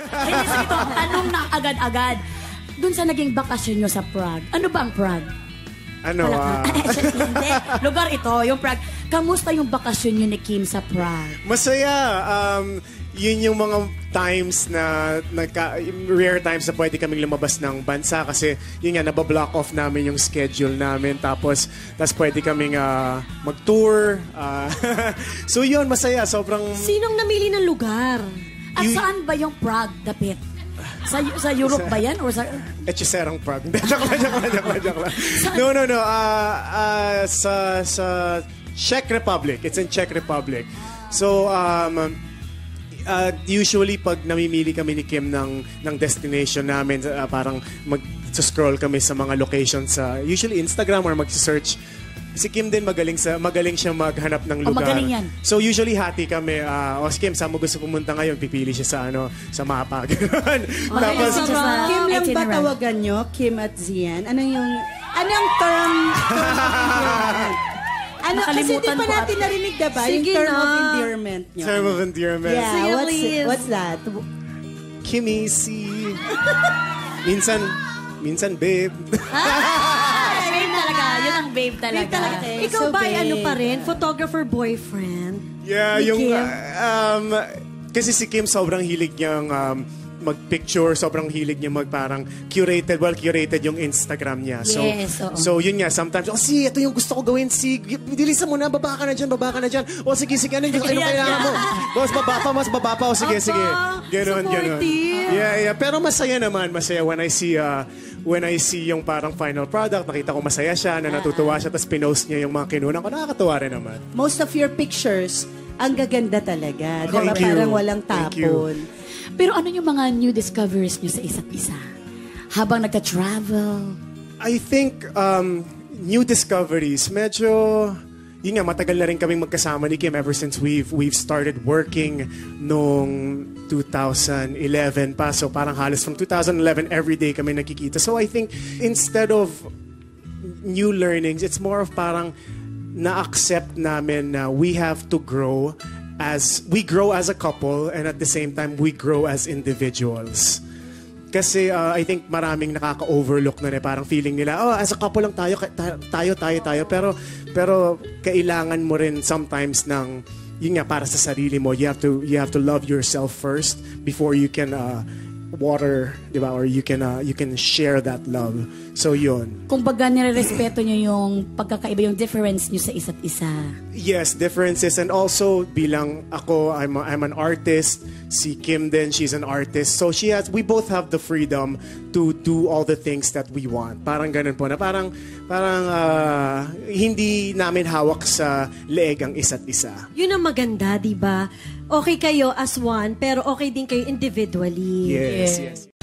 Hindi sa ito, tanong na agad-agad. Doon sa naging bakasyon nyo sa Prague, ano ba ang Prague? Ano, Hindi. Lugar ito, yung Prague. Kamusta yung bakasyon nyo ni Kim sa Prague? Masaya. Yun yung mga times na rare times na pwede kaming lumabas ng bansa kasi yun nga, nabablock off namin yung schedule namin tapos pwede kaming mag-tour. So yun, masaya. Sobrang... Sinong namili ng lugar? At saan ba yung Prague, dapit? Sa Europe ba yan? Or sa... Echeserang Prague. Joke lang. No. Sa Czech Republic. It's in Czech Republic. So, usually pag namimili kami ni Kim ng destination namin, parang mag-scroll kami sa mga locations sa usually Instagram or mag-search. Si Kim din magaling siya maghanap ng lugar. Magaling yan. So usually hati kami, Kim, saan mo gusto pumunta ngayon? Pipili siya sa mapa. Tapos, Kim lang ba tawagan nyo? Kim at Xian? Anong term? Kasi di pa natin narinig, diba? Yung term of endearment nyo. Term of endearment. Yeah, what's that? Kimmy, si... Minsan, babe. Babe talaga. Yun ang babe talaga. Ikaw So, ba ay babe. ano pa rin? Photographer boyfriend? Yeah, Ni yung... Kim? Kasi si Kim sobrang hilig niyang mag-picture, sobrang hilig niya parang curated yung Instagram niya. So, Yes, oo. so yun nga, sometimes, ito yung gusto ko gawin, bilisan mo na, baba ka na dyan. Sige, ano kailangan mo? Mas baba pa. Sige. Ganon. Yeah. Pero masaya naman, when I see yung parang final product, nakita ko masaya siya, na natutuwa siya, tapos pinost niya yung mga kinunan ko, nakakatuwa rin naman. Most of your pictures, ang gaganda talaga. Diba? Thank you. Parang walang Thank you. tapon. Pero ano yung mga new discoveries nyo sa isa't isa? Habang nagka-travel? I think new discoveries, medyo yun nga, matagal na rin kaming magkasama ni Kim ever since we've started working noong 2011 pa. So parang halos from 2011 every day kami nakikita. So I think instead of new learnings, it's more of parang na-accept namin na we have to grow as a couple, and at the same time we grow as individuals. Kasi I think maraming nakaka-overlook na parang feeling nila, as a couple lang tayo. Pero kailangan mo rin sometimes ng, yun nga, para sa sarili mo, you have to love yourself first before you can water, di ba? Or you can share that love. So yun. Kung baga nire-respeto nyo yung pagkakaiba, yung difference nyo sa isa't isa. Yes, differences. And also, bilang ako, I'm an artist. Si Kim din, she's an artist. So we both have the freedom to do all the things that we want. Parang ganun po na parang hindi namin hawak sa leeg ang isa't isa. Yun ang maganda, di ba? Okay kayo as one, pero okay din kayo individually. Yes.